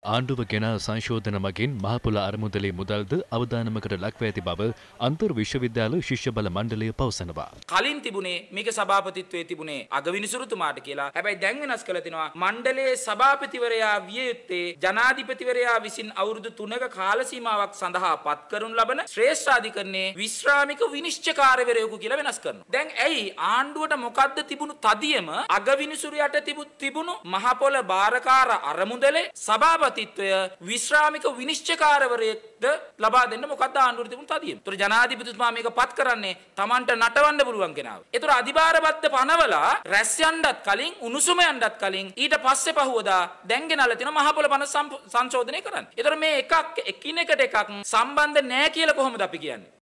ආණ්ඩුව ගෙන සංශෝධන මගින් මහපොළ අරමුදලේ මුදල්ද අවදානමකට ලක්ව ඇති බව අන්තර් විශ්වවිද්‍යාල ශිෂ්‍ය බල මණ්ඩලය පවසනවා. කලින් තිබුණේ මේක සභාපතිත්වයේ තිබුණේ අගවිනිසුරුතුමාට කියලා. හැබැයි දැන් වෙනස් කළ තිනවා මණ්ඩලයේ සභාපතිවරයා විය යුත්තේ ජනාධිපතිවරයා විසින් අවුරුදු 3ක කාල සීමාවක් සඳහා පත් කරනු ලබන ශ්‍රේෂ්ඨාධිකරණයේ විශ්‍රාමික විනිශ්චයකාරවරයෙකු කියලා වෙනස් කරනවා. දැන් ඇයි ආණ්ඩුවට මොකද්ද තිබුණු තදියම අගවිනිසුරු යට තිබුණු මහපොළ බාරකාර අරමුදලේ සභාපතිත්වය විශ්‍රාමික විනිශ්චයකාරවරයෙක්ද ලබා දෙන්න මොකද්ද ආණ්ඩුවට තිබුණු තදියම. ඒතර ජනාධිපතිතුමා මේක පත් කරන්නේ Tamanට නටවන්න පුළුවන් කෙනාව. ඒතර අධිභාරබද්ධ පනවලා රැස් යන්නත් කලින් උණුසුම යන්නත් කලින් ඊට පස්සේ පහුවදා දැන් ගෙනල්ලා තියෙන මහපොළ පන සංශෝධනය කරන්න. ඒතර මේ එකක් එකිනෙකට එකක් සම්බන්ධ නැහැ කියලා කොහොමද අපි කියන්නේ?